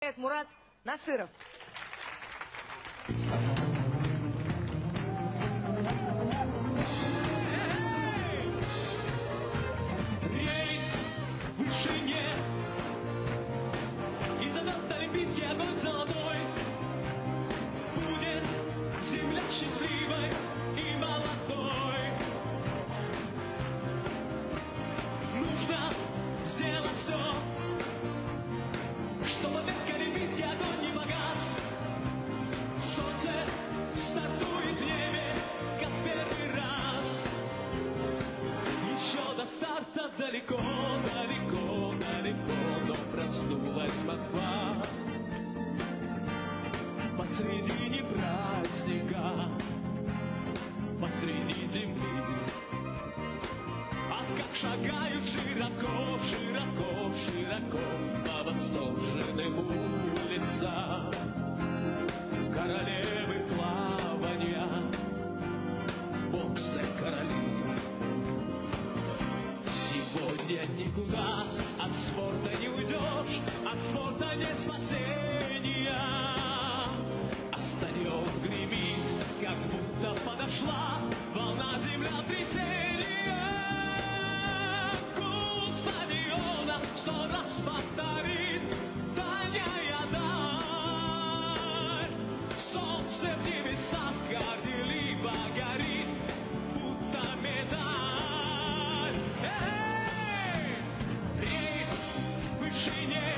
Мурат Насыров. Рейд в вышине, и зовет олимпийский огонь золотой. Будет земля счастливой и молодой. Нужно сделать все, чтобы век олимпийский огонь не погас. Солнце стартует в небе, как первый раз. Еще до старта далеко, далеко, далеко, но проснулась Москва. Посредине праздника, посреди земли. А как шагают широко, широко, широко по восторженным улицам королевы плавания, бокса короли. Сегодня никуда от спорта не уйдешь, от спорта нет спасения. А стадион гремит, как будто подошла волна землетрясения. Гул стадиона 100 раз повторит, гоняя даль. Солнце в небесах горделиво горит, будто медаль. Рейд в вышине,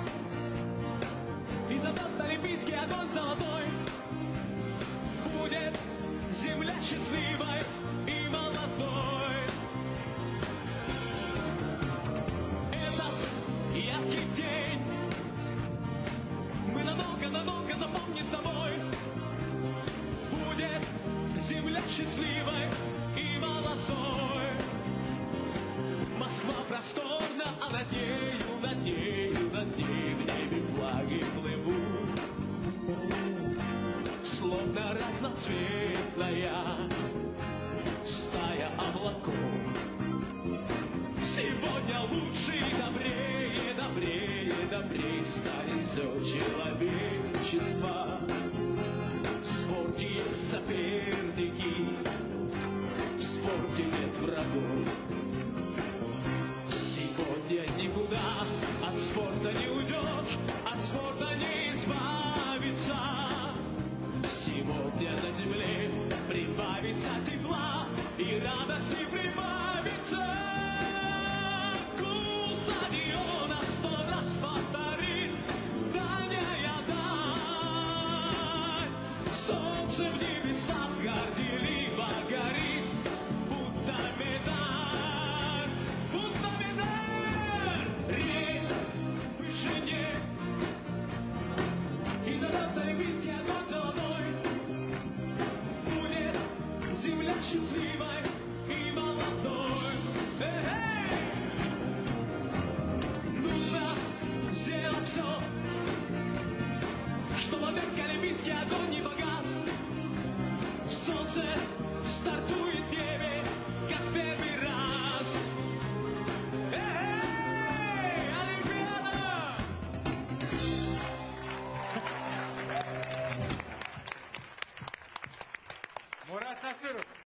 и зовет олимпийский огонь золотой. Будет земля счастливой и молодой. Этот яркий день мы надолго-надолго запомним с тобой. Будет земля счастливой и молодой. Москва просторна, а над нею, над нею, над ней в небе флаги плывут. Словно разноцветная стая облаков. Сегодня лучше и добрее, добрее, добрее стали все человечество. В спорте есть соперники, в спорте нет врагов.